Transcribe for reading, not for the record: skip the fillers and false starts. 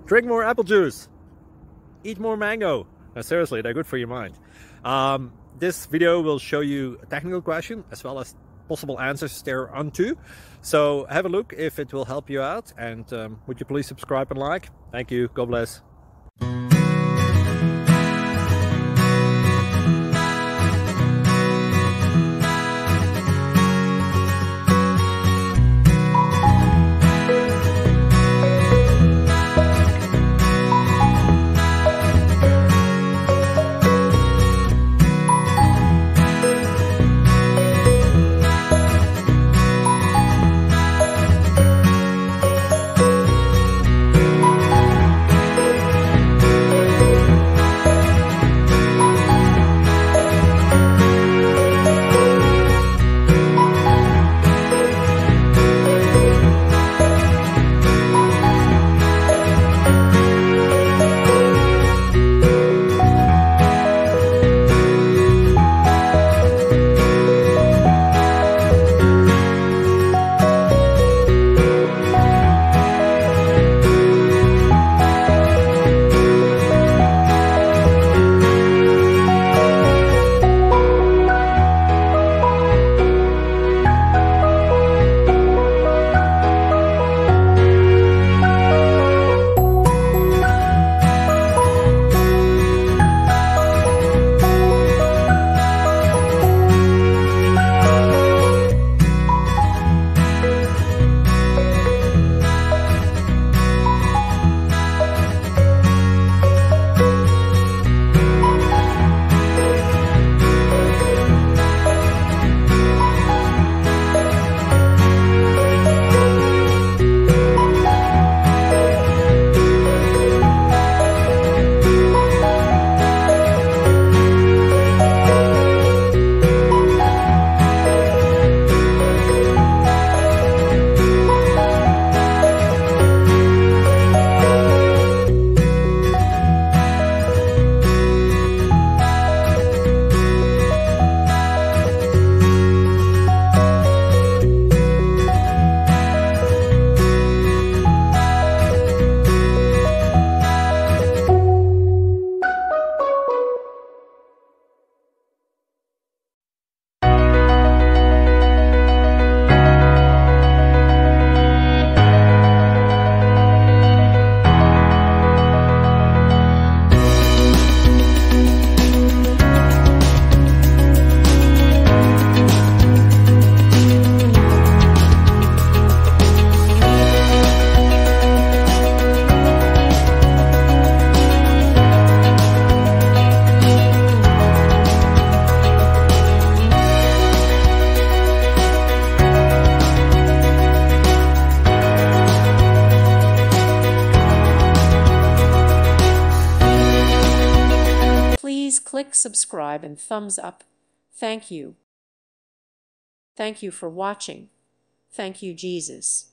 Drink more apple juice. Eat more mango. No, seriously, they're good for your mind. This video will show you a technical question as well as possible answers thereunto. So have a look if it will help you out, and would you please subscribe and like? Thank you. God bless. Please click subscribe and thumbs up. Thank you. Thank you for watching. Thank you, Jesus.